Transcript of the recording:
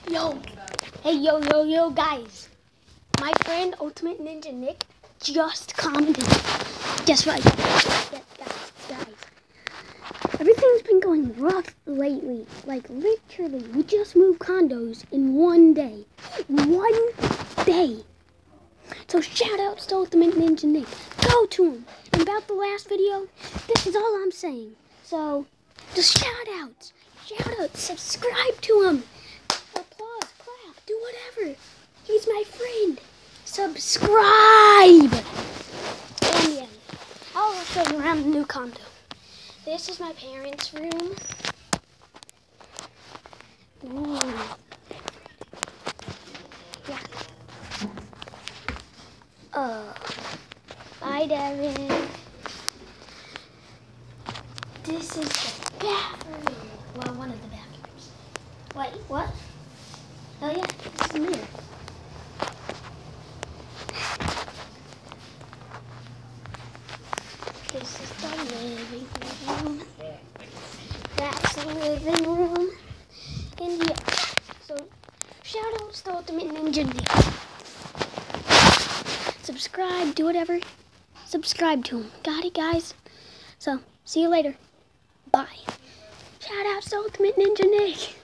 Yo, hey, yo, guys. My friend Ultimate Ninja Nick just commented. Guess what? Guys. Everything's been going rough lately. Like, literally, we just moved condos in one day. One day. So, shout outs to Ultimate Ninja Nick. Go to him. And about the last video, this is all I'm saying. So, just shout outs. Subscribe to him. Applause, clap, do whatever. He's my friend. Subscribe. And yeah, I'll show you around the new condo. This is my parents' room. Ooh. Yeah. Bye, Devin. This is the bathroom. Well, one of the bathrooms. Wait, what? Oh yeah, this is the mirror. This is the living room. That's the living room. And yeah, so shout outs to Ultimate Ninja Nick. Subscribe, do whatever. Subscribe to him. Got it, guys? So, see you later. Bye. Shout outs to Ultimate Ninja Nick.